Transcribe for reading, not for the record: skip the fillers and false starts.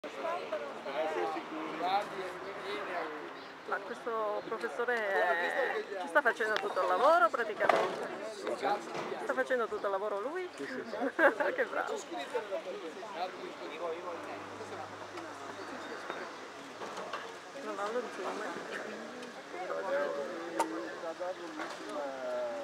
Ma questo professore ci sta facendo tutto il lavoro praticamente? Sta facendo tutto il lavoro lui? Sì, sì, sì. Che bravo. Non hanno il zoom.